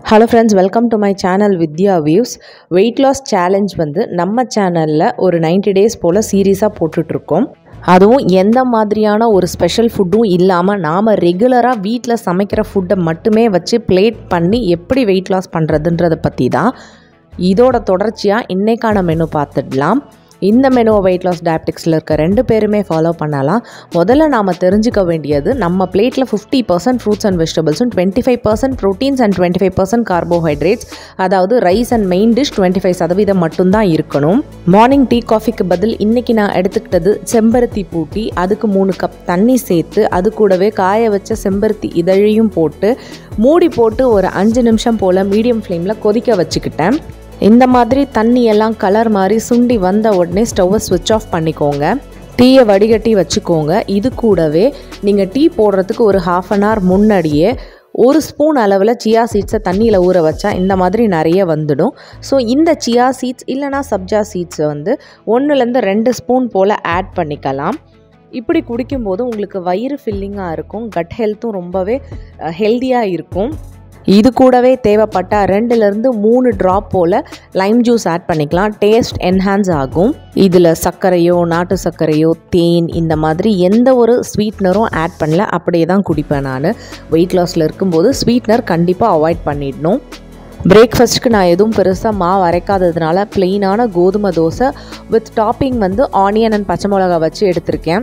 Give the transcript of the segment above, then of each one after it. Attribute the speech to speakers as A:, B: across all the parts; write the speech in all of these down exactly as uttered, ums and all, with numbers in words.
A: Hello friends, welcome to my channel Vidya Views. Weight loss challenge வந்து நம்ம சேனல்ல ஒரு ninety days போல சீரிஸா போட்டுட்டு இருக்கோம். அதுவும் எந்த மாதிரியான ஒரு ஸ்பெஷல் ஃபுட்டும் இல்லாம நாம ரெகுலரா வீட்ல சமைக்கிற ஃபுட்டை மட்டுமே வச்சு பிளேட் பண்ணி எப்படி weight loss பண்றதுன்றத பத்தி தான். இதோட தொடர்ச்சியா இன்னைக்கான மெனு பார்த்துடலாம். இந்த மெனுவை வெயிட் லாஸ் டயபெட்டிக்ஸில் இருக்க ரெண்டு பேருமே ஃபாலோ பண்ணலாம். முதல்ல நாம் தெரிஞ்சுக்க வேண்டியது, நம்ம பிளேட்டில் ஃபிஃப்டி பர்சன்ட் ஃப்ரூட்ஸ் அண்ட் வெஜிடபிள்ஸும் twenty five percent proteins and twenty five percent carbohydrates, அதாவது rice and main dish twenty five சதவீதம் மட்டும்தான் இருக்கணும். மார்னிங் டீ காஃபிக்கு பதில் இன்றைக்கி நான் எடுத்துக்கிட்டது செம்பருத்தி பூ டீ. அதுக்கு மூணு கப் தண்ணி சேர்த்து அது கூடவே காய வச்ச செம்பருத்தி இதழையும் போட்டு மூடி போட்டு ஒரு அஞ்சு நிமிஷம் போல் மீடியம் ஃப்ளேமில் கொதிக்க வச்சுக்கிட்டேன். இந்த மாதிரி தண்ணி எல்லாம் கலர் மாதிரி சுண்டி வந்த உடனே ஸ்டவ்வை ஸ்விட்ச் ஆஃப் பண்ணிக்கோங்க. டீயை வடிகட்டி வச்சுக்கோங்க. இது கூடவே நீங்கள் டீ போடுறதுக்கு ஒரு ஹாஃப் அன் ஹவர் முன்னாடியே ஒரு ஸ்பூன் அளவில் சியா சீட்ஸை தண்ணியில் ஊற வச்சா இந்த மாதிரி நிறைய வந்துடும். ஸோ இந்த சியா சீட்ஸ் இல்லைனா சப்ஜா சீட்ஸை வந்து ஒன்றுலேருந்து ரெண்டு ஸ்பூன் போல் ஆட் பண்ணிக்கலாம். இப்படி குடிக்கும்போது உங்களுக்கு வயிறு ஃபில்லிங்காக இருக்கும், கட் ஹெல்த்தும் ரொம்பவே ஹெல்த்தியாக இருக்கும். இது கூடவே தேவைப்பட்டால் ரெண்டுலேருந்து மூணு ட்ராப் போல் லைம் ஜூஸ் ஆட் பண்ணிக்கலாம். டேஸ்ட் என்ஹான்ஸ் ஆகும். இதில் சர்க்கரையோ நாட்டு சர்க்கரையோ தேன் இந்த மாதிரி எந்த ஒரு ஸ்வீட்னரும் ஆட் பண்ணல. அப்படியே தான் குடிப்பேன் நான். வெயிட் லாஸில் இருக்கும்போது ஸ்வீட்னர் கண்டிப்பாக அவாய்ட் பண்ணிடணும். பிரேக்ஃபாஸ்ட்டுக்கு நான் எதுவும் பெருசாக மாவு அரைக்காததுனால ப்ளெயினான கோதுமை தோசை வித் டாப்பிங் வந்து ஆனியன் அண்ட் பச்சை மிளகா வச்சு எடுத்திருக்கேன்.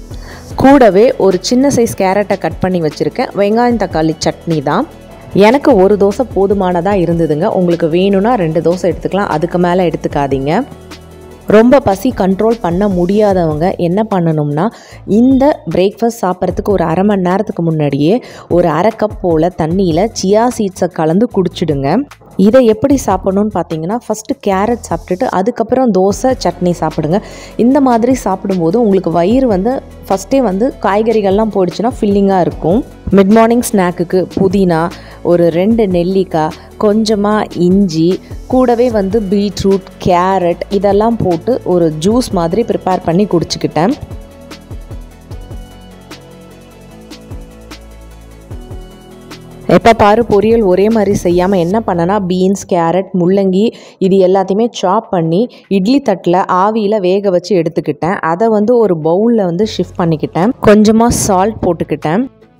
A: கூடவே ஒரு சின்ன சைஸ் கேரட்டை கட் பண்ணி வச்சுருக்கேன். வெங்காயம் தக்காளி சட்னி தான். எனக்கு ஒரு தோசை போதுமானதாக இருந்ததுங்க. உங்களுக்கு வேணும்னா ரெண்டு தோசை எடுத்துக்கலாம், அதுக்கு மேலே எடுத்துக்காதீங்க. ரொம்ப பசி கண்ட்ரோல் பண்ண முடியாதவங்க என்ன பண்ணணும்னா, இந்த பிரேக்ஃபாஸ்ட் சாப்பிட்றதுக்கு ஒரு அரை மணி நேரத்துக்கு முன்னாடியே ஒரு அரை கப் போல் தண்ணியில் சியா சீட்ஸை கலந்து குடிச்சிடுங்க. இதை எப்படி சாப்பிடணும்னு பார்த்தீங்கன்னா, ஃபஸ்ட்டு கேரட் சாப்பிட்டுட்டு அதுக்கப்புறம் தோசை சட்னி சாப்பிடுங்க. இந்த மாதிரி சாப்பிடும்போது உங்களுக்கு வயிறு வந்து ஃபஸ்ட்டே வந்து காய்கறிகள்லாம் போயிடுச்சுன்னா ஃபில்லிங்காக இருக்கும். மிட் மார்னிங் ஸ்நாக்குக்கு புதினா, ஒரு ரெண்டு நெல்லிக்காய், கொஞ்சமாக இஞ்சி, கூடவே வந்து பீட்ரூட், கேரட் இதெல்லாம் போட்டு ஒரு ஜூஸ் மாதிரி ப்ரிப்பேர் பண்ணி குடிச்சிக்கிட்டேன். எப்போ பாரு பொரியல் ஒரே மாதிரி செய்யாமல் என்ன பண்ணனா, பீன்ஸ், கேரட், முள்ளங்கி இது எல்லாத்தையுமே சாப் பண்ணி இட்லி தட்டில் ஆவியில் வேக வச்சு எடுத்துக்கிட்டேன். அதை வந்து ஒரு பவுலில் வந்து ஷிஃப்ட் பண்ணிக்கிட்டேன். கொஞ்சமாக சால்ட் போட்டுக்கிட்டேன்.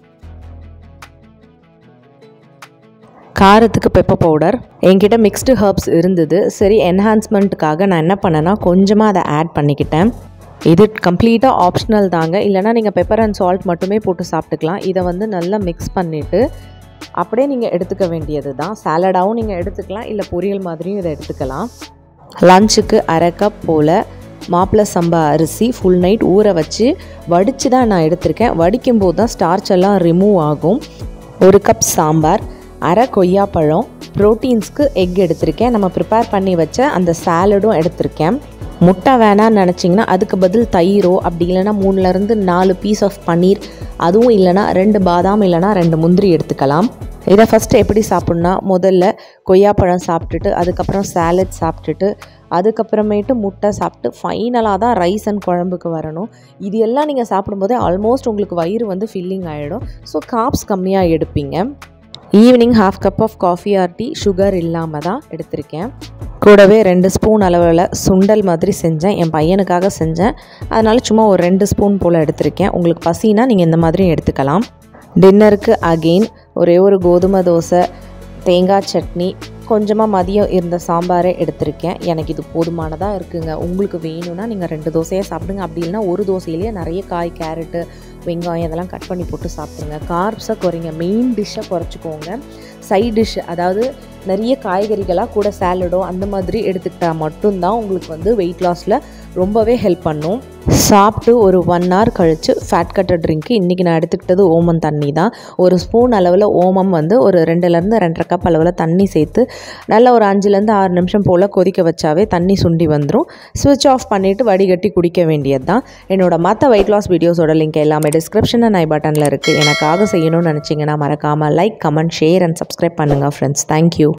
A: காரத்துக்கு பெப்பர் பவுடர். என்கிட்ட மிக்ஸ்டு ஹர்ப்ஸ் இருந்தது. சரி, என்ஹான்ஸ்மெண்ட்டுக்காக நான் என்ன பண்ணேன்னா கொஞ்சமாக அதை ஆட் பண்ணிக்கிட்டேன். இது கம்ப்ளீட்டாக ஆப்ஷனல் தாங்க. இல்லைனா நீங்கள் பெப்பர் அண்ட் சால்ட் மட்டுமே போட்டு சாப்பிட்டுக்கலாம். இதை வந்து நல்லா மிக்ஸ் பண்ணிவிட்டு அப்படியே நீங்கள் எடுத்துக்க வேண்டியது தான். சாலடாகவும் நீங்கள் எடுத்துக்கலாம், இல்லை பொரியல் மாதிரியும் இதை எடுத்துக்கலாம். லஞ்சுக்கு அரை கப் போல் மாப்பிள்ளை சம்பா அரிசி ஃபுல் நைட் ஊற வச்சு வடித்து தான் நான் எடுத்திருக்கேன். வடிக்கும் போது தான் ஸ்டார்ச் எல்லாம் ரிமூவ் ஆகும். ஒரு கப் சாம்பார், அரை கொய்யாப்பழம், ப்ரோட்டீன்ஸ்க்கு எக் எடுத்திருக்கேன். நம்ம ப்ரிப்பேர் பண்ணி வச்ச அந்த சாலடும் எடுத்திருக்கேன். முட்டை வேணான்னு நினச்சிங்கன்னா அதுக்கு பதில் தயிரோ, அப்படி இல்லைனா மூணுலேருந்து நாலு பீஸ் ஆஃப் பன்னீர், அதுவும் இல்லைனா ரெண்டு பாதாம் இல்லைனா ரெண்டு முந்திரி எடுத்துக்கலாம். இதை ஃபஸ்ட்டு எப்படி சாப்பிட்ணுன்னா, முதல்ல கொய்யாப்பழம் சாப்பிட்டுட்டு அதுக்கப்புறம் சாலட் சாப்பிட்டுட்டு அதுக்கப்புறமேட்டு முட்டை சாப்பிட்டு ஃபைனலாக தான் ரைஸ் அண்ட் குழம்புக்கு வரணும். இது எல்லாம் நீங்கள் சாப்பிடும்போதே ஆல்மோஸ்ட் உங்களுக்கு வயிறு வந்து ஃபில்லிங் ஆகிடும். ஸோ கார்ப்ஸ் கம்மியாக எடுப்பீங்க. Evening half cup of coffee or tea sugar இல்லாமல் தான் எடுத்திருக்கேன். கூடவே ரெண்டு ஸ்பூன் அளவில் சுண்டல் மாதிரி செஞ்சேன். என் பையனுக்காக செஞ்சேன், அதனால் சும்மா ஒரு ரெண்டு ஸ்பூன் போல் எடுத்திருக்கேன். உங்களுக்கு பசினா நீங்கள் இந்த மாதிரி எடுத்துக்கலாம். டின்னருக்கு அகெயின் ஒரே ஒரு கோதுமை தோசை, தேங்காய் சட்னி, கொஞ்சமாக மதியம் இருந்த சாம்பாரே எடுத்திருக்கேன். எனக்கு இது போதுமானதாக இருக்குங்க. உங்களுக்கு வேணும்னா நீங்கள் ரெண்டு தோசையே சாப்பிடுங்க. அப்படி இல்லைனா ஒரு தோசையிலேயே நிறைய காய், கேரட்டு, வெங்காயம் இதெல்லாம் கட் பண்ணி போட்டு சாப்பிடுங்க. கார்ப்ஸை குறைங்க, மெயின் டிஷ்ஷை குறைச்சிக்கோங்க. சைட் டிஷ், அதாவது நிறைய காய்கறிகளாக கூட சாலடோ அந்த மாதிரி எடுத்துக்கிட்டால் மட்டும்தான் உங்களுக்கு வந்து வெயிட் லாஸில் ரொம்பவே ஹெல்ப் பண்ணும். சாப்பிட்டு ஒரு ஒன் ஹவர் கழித்து ஃபேட் கட்டர் ட்ரிங்க்கு இன்றைக்கி நான் எடுத்துக்கிட்டது ஓமம் தண்ணி தான். ஒரு ஸ்பூன் அளவில் ஓமம் வந்து ஒரு ரெண்டுலேருந்து ரெண்டரை கப் அளவில் தண்ணி சேர்த்து நல்லா ஒரு அஞ்சுலேருந்து ஆறு நிமிஷம் போல் கொதிக்க வச்சாவே தண்ணி சுண்டி வந்துடும். ஸ்விட்ச் ஆஃப் பண்ணிவிட்டு வடிகட்டி குடிக்க வேண்டியது தான். என்னோடய மற்ற வெயிட் லாஸ் வீடியோஸோட லிங்க் எல்லாமே டிஸ்கிரிப்ஷன் அண்ட் ஐ பட்டனில் இருக்குது. எனக்காக செய்யணும்னு நினச்சிங்கன்னா மறக்காமல் like, comment, share and subscribe பண்ணுங்கள் ஃப்ரெண்ட்ஸ். தேங்க்யூ.